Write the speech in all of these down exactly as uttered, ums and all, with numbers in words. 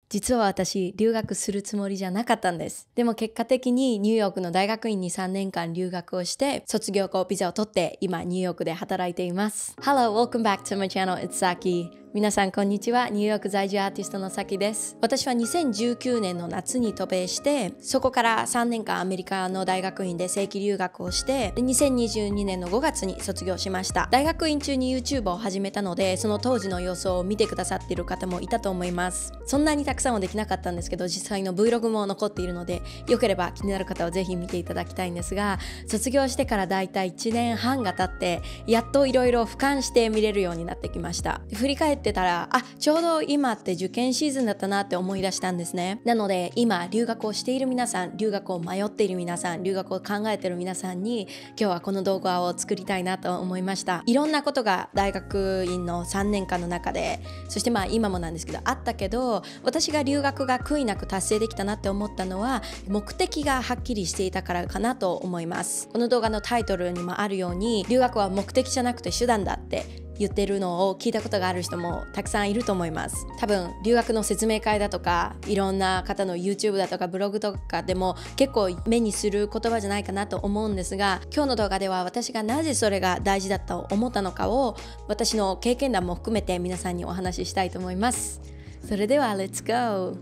実は私、留学するつもりじゃなかったんです。でも結果的にニューヨークの大学院にさんねんかん留学をして、卒業後ビザを取って今ニューヨークで働いています。Hello, welcome back to my channel. It's Saki.皆さんこんにちは。ニューヨーク在住アーティストのさきです。私はにせんじゅうきゅうねんの夏に渡米して、そこからさんねんかんアメリカの大学院で正規留学をして、にせんにじゅうにねんのごがつに卒業しました。大学院中に YouTube を始めたので、その当時の様子を見てくださっている方もいたと思います。そんなにたくさんはできなかったんですけど、実際の Vlog も残っているので、よければ気になる方はぜひ見ていただきたいんですが、卒業してからだいたいいちねんはんが経って、やっといろいろ俯瞰して見れるようになってきました。振り返ってたら、あ、ちょうど今って受験シーズンだったなって思い出したんですね。なので今留学をしている皆さん、留学を迷っている皆さん、留学を考えている皆さんに今日はこの動画を作りたいなと思いました。いろんなことが大学院のさんねんかんの中で、そしてまあ今もなんですけどあったけど、私が留学が悔いなく達成できたなって思ったのは目的がはっきりしていたからかなと思います。この動画のタイトルにもあるように、留学は目的じゃなくて手段だって言ってるのを聞いたことがある人もたくさんいると思います。多分留学の説明会だとか、いろんな方の YouTube だとかブログとかでも結構目にする言葉じゃないかなと思うんですが、今日の動画では私がなぜそれが大事だったと思ったのかを、私の経験談も含めて皆さんにお話ししたいと思います。それでは Let's go!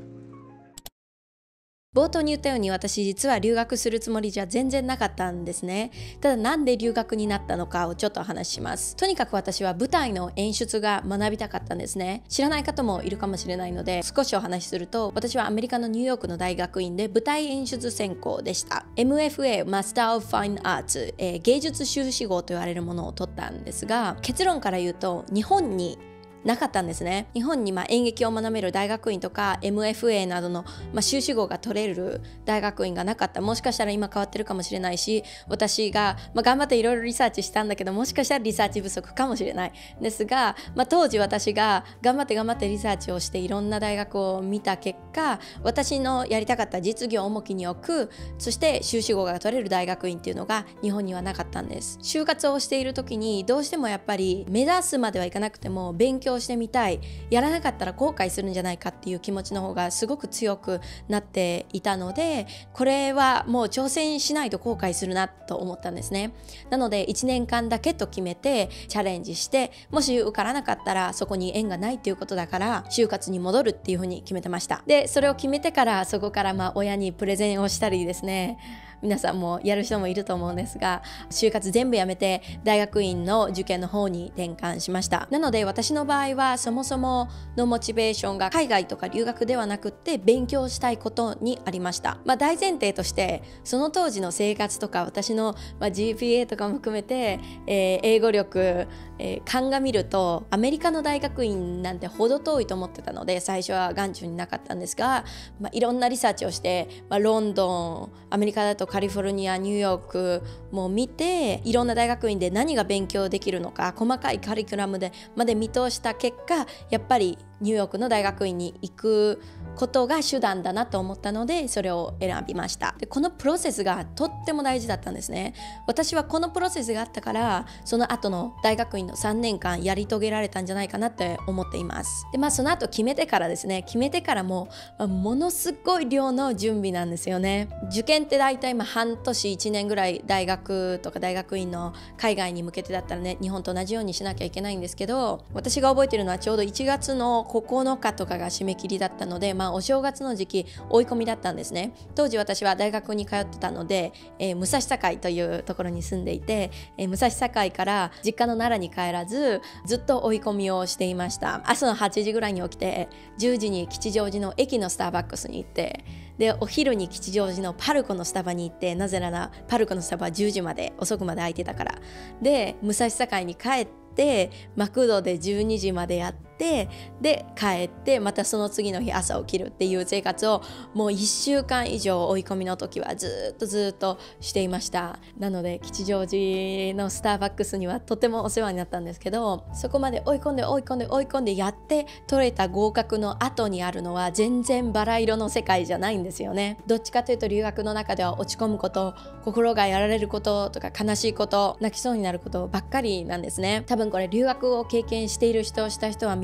冒頭に言ったように、私実は留学するつもりじゃ全然なかったんですね。ただなんで留学になったのかをちょっとお話しします。とにかく私は舞台の演出が学びたかったんですね。知らない方もいるかもしれないので少しお話しすると、私はアメリカのニューヨークの大学院で舞台演出専攻でした。 エムエフエー Master of Fine Arts、えー、芸術修士号と言われるものを取ったんですが、結論から言うと日本になかったんですね。日本にまあ演劇を学べる大学院とか エムエフエー などのまあ修士号が取れる大学院がなかった。もしかしたら今変わってるかもしれないし、私がまあ頑張っていろいろリサーチしたんだけど、もしかしたらリサーチ不足かもしれないですが、まあ、当時私が頑張って頑張ってリサーチをしていろんな大学を見た結果、私のやりたかった実業を重きに置く、そして修士号が取れる大学院っていうのが日本にはなかったんです。就活をしている時にどうしてもやっぱり目指すまではいかなくても勉強してみたい、やらなかったら後悔するんじゃないかっていう気持ちの方がすごく強くなっていたので、これはもう挑戦しないと後悔するなと思ったんですね。なのでいちねんかんだけと決めてチャレンジして、もし受からなかったらそこに縁がないっていうことだから就活に戻るっていうふうに決めてました。でそれを決めてから、そこからまあ親にプレゼンをしたりですね、皆さんもやる人もいると思うんですが、就活全部やめて大学院の受験の方に転換しました。なので私の場合はそもそものモチベーションが海外とか留学ではなくって勉強したいことにありました。まあ、大前提としてその当時の生活とか私のまあ ジーピーエー とかも含めて、えー、英語力、えー、鑑みるとアメリカの大学院なんて程遠いと思ってたので、最初は眼中になかったんですが、まあ、いろんなリサーチをして、まあ、ロンドン、アメリカだとカリフォルニア、ニューヨークも見て、いろんな大学院で何が勉強できるのか細かいカリキュラムでまで見通した結果、やっぱりニューヨークの大学院に行くことが手段だなと思ったので、それを選びました。でこのプロセスがとっても大事だったんですね。私はこのプロセスがあったから、その後の大学院のさんねんかんやり遂げられたんじゃないかなって思っています。でまあその後決めてからですね、決めてからも、まあ、ものすごい量の準備なんですよね。受験って大体まあ半年いちねんぐらい大学とか大学院の海外に向けてだったらね、日本と同じようにしなきゃいけないんですけど、私が覚えてるのはちょうどいちがつのここのかとかが締め切りだったので、まあ、お正月の時期追い込みだったんですね。当時私は大学に通ってたので、えー、武蔵境というところに住んでいて、えー、武蔵境から実家の奈良に帰らずずっと追い込みをしていました。朝のはちじぐらいに起きて、じゅうじに吉祥寺の駅のスターバックスに行って、でお昼に吉祥寺のパルコのスタバに行って、なぜならパルコのスタバはじゅうじまで遅くまで空いてたから。で武蔵境に帰ってマクドでじゅうにじまでやって、で帰ってまたその次の日朝起きるっていう生活をもういっしゅうかん以上追い込みの時はずっとずっとしていました。なので吉祥寺のスターバックスにはとてもお世話になったんですけど、そこまで追い込んで追い込んで追い込んでやって取れた合格の後にあるのは全然バラ色の世界じゃないんですよね。どっちかというと留学の中では落ち込むこと、心がやられることとか悲しいこと、泣きそうになることばっかりなんですね。多分これ留学を経験している人した人は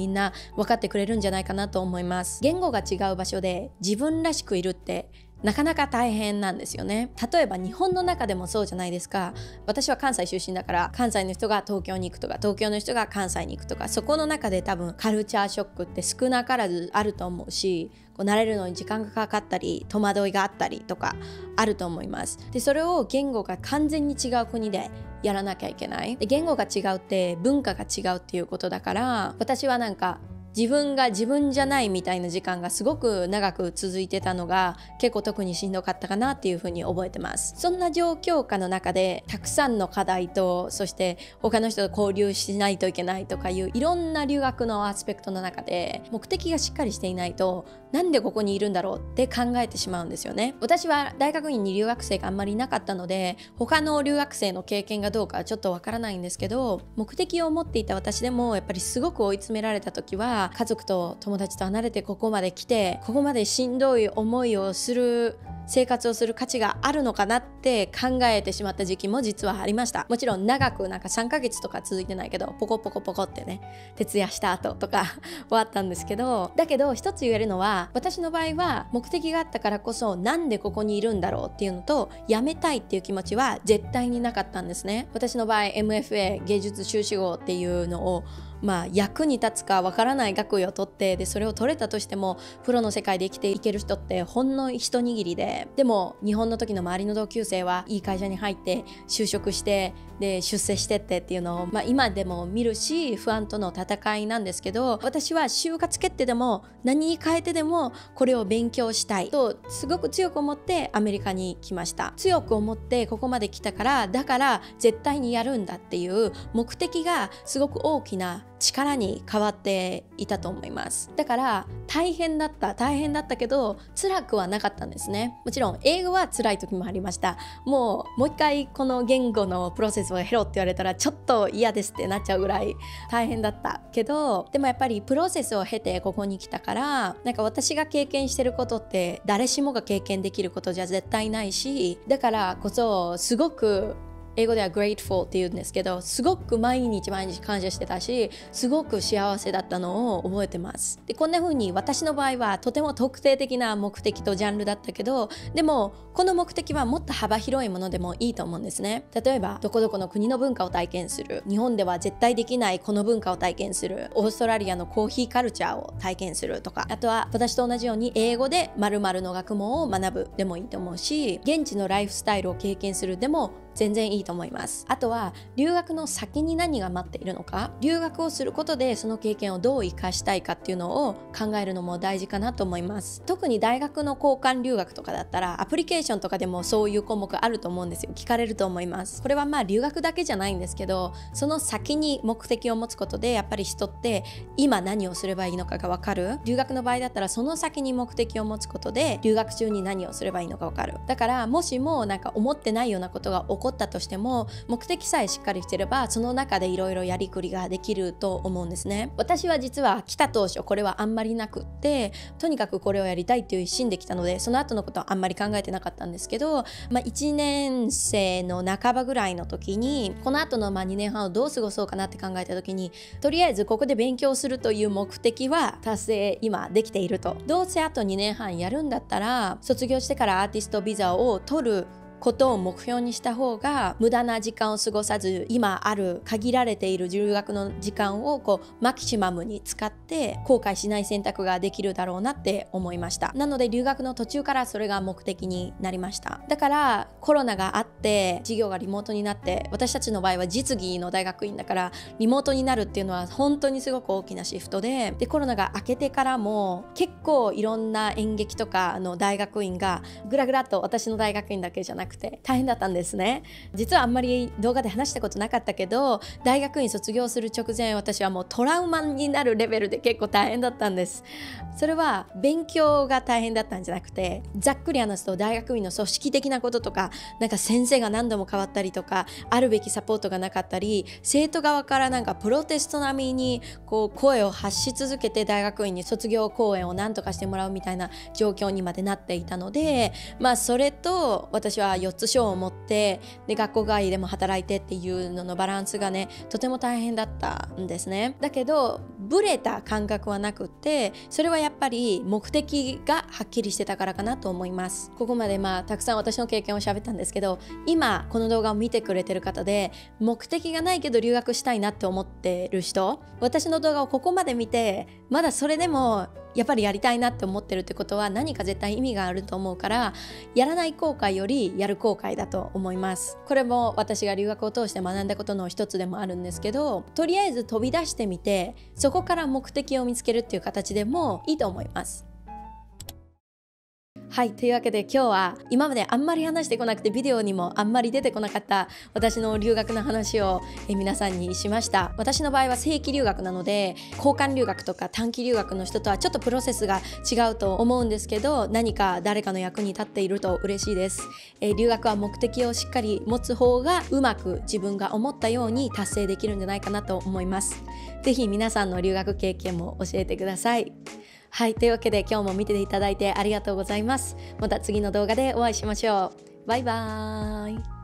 みんな分かってくれるんじゃないかなと思います。言語が違う場所で自分らしくいるってなかなか大変なんですよね。例えば日本の中でもそうじゃないですか。私は関西出身だから関西の人が東京に行くとか東京の人が関西に行くとか、そこの中で多分カルチャーショックって少なからずあると思うし、こう慣れるのに時間がかかったり戸惑いがあったりとかあると思います。でそれを言語が完全に違う国でやらなきゃいけない。で言語が違うって文化が違うっていうことだから、私はなんか自分が自分じゃないみたいな時間がすごく長く続いてたのが結構特にしんどかったかなっていうふうに覚えてます。そんな状況下の中でたくさんの課題と、そして他の人と交流しないといけないとかいういろんな留学のアスペクトの中で目的がしっかりしていないと、なんでここにいるんだろうって考えてしまうんですよね。私は大学院に留学生があんまりいなかったので他の留学生の経験がどうかはちょっとわからないんですけど、目的を持っていた私でもやっぱりすごく追い詰められた時は、家族と友達と離れてここまで来てここまでしんどい思いをする生活をする価値があるのかなって考えてしまった時期も実はありました。もちろん長くなんかさんかげつとか続いてないけど、ポコポコポコってね徹夜した後とかはあったんですけど、だけど一つ言えるのは、私の場合は目的があったからこそなんでここにいるんだろうっていうのと、辞めたいっていう気持ちは絶対になかったんですね。私の場合 エムエフエー 芸術修士号っていうのをまあ役に立つかわからない学位を取って、でそれを取れたとしてもプロの世界で生きていける人ってほんの一握りで、でも日本の時の周りの同級生はいい会社に入って就職してで出世してってっていうのを、まあ、今でも見るし不安との戦いなんですけど、私は就活決定でも何に変えてでもこれを勉強したいとすごく強く思ってアメリカに来ました。強く思ってここまで来たから、だから絶対にやるんだっていう目的がすごく大きな力に変わっていたと思います。だから大変だった大変だったけど辛くはなかったんですね。もちろん英語は辛い時もありました。もうもう一回この言語のプロセスを経ろって言われたらちょっと嫌ですってなっちゃうぐらい大変だったけど、でもやっぱりプロセスを経てここに来たから、なんか私が経験してることって誰しもが経験できることじゃ絶対ないし、だからこそすごく英語では grateful って言うんですけど、すごく毎日毎日感謝してたし、すごく幸せだったのを覚えてます。でこんな風に私の場合はとても特定的な目的とジャンルだったけど、でもこの目的はもっと幅広いものでもいいと思うんですね。例えばどこどこの国の文化を体験する、日本では絶対できないこの文化を体験する、オーストラリアのコーヒーカルチャーを体験するとか、あとは私と同じように英語で〇〇の学問を学ぶでもいいと思うし、現地のライフスタイルを経験するでも全然いいと思います。あとは留学の先に何が待っているのか、留学をすることでその経験をどう生かしたいかっていうのを考えるのも大事かなと思います。特に大学の交換留学とかだったらアプリケーションとかでもそういう項目あると思うんですよ。聞かれると思います。これはまあ留学だけじゃないんですけど、その先に目的を持つことでやっぱり人って今何をすればいいのかが分かる。留学の場合だったらその先に目的を持つことで留学中に何をすればいいのか分かる。だからもしもなんか思ってないようなことが起こ起こったとしても目的さえしっかりしてればその中でいろいろやりくりができると思うんですね。私は実は来た当初これはあんまりなくって、とにかくこれをやりたいっていう一心で来たのでその後のことはあんまり考えてなかったんですけど、まあ、いちねん生の半ばぐらいの時にこの後のまあにねんはんをどう過ごそうかなって考えた時に、とりあえずここで勉強するという目的は達成今できていると。どうせあとにねんはんやるんだったら卒業してからアーティストビザを取ることを目標にした方が無駄な時間を過ごさず、今ある限られている留学の時間をこうマキシマムに使って後悔しない選択ができるだろうなって思いました。なので留学の途中からそれが目的になりました。だからコロナがあって授業がリモートになって、私たちの場合は実技の大学院だからリモートになるっていうのは本当にすごく大きなシフトで、でコロナが明けてからも結構いろんな演劇とかの大学院がぐらぐらっと私の大学院だけじゃなくて大変だったんですね。実はあんまり動画で話したことなかったけど、大学院卒業する直前私はもうトラウマになるレベルで結構大変だったんです。それは勉強が大変だったんじゃなくて、ざっくり話すと大学院の組織的なこととか、なんか先生が何度も変わったりとか、あるべきサポートがなかったり、生徒側からなんかプロテスト並みにこう声を発し続けて大学院に卒業公演を何とかしてもらうみたいな状況にまでなっていたので、まあそれと私はよっつ賞を持ってで学校外でも働いてっていうののバランスがねとても大変だったんですね。だけどブレた感覚はなくって、それはやっぱり目的がはっきりしてたからかなと思います。ここまでまあたくさん私の経験を喋ったんですけど、今この動画を見てくれてる方で目的がないけど留学したいなって思ってる人、私の動画をここまで見てまだそれでもやっぱりやりたいなって思ってるってことは何か絶対意味があると思うから、やらない後悔よりやる後悔だと思います。これも私が留学を通して学んだことの一つでもあるんですけど、とりあえず飛び出してみてそこから目的を見つけるっていう形でもいいと思います。はい、というわけで今日は今まであんまり話してこなくてビデオにもあんまり出てこなかった私の留学の話をえ皆さんにしました。私の場合は正規留学なので、交換留学とか短期留学の人とはちょっとプロセスが違うと思うんですけど、何か誰かの役に立っていると嬉しいです。え留学は目的をしっかり持つ方がうまく自分が思ったように達成できるんじゃないかなと思います。ぜひ皆さんの留学経験も教えてください。はい、というわけで今日も見ていただいてありがとうございます。また次の動画でお会いしましょう。バイバーイ。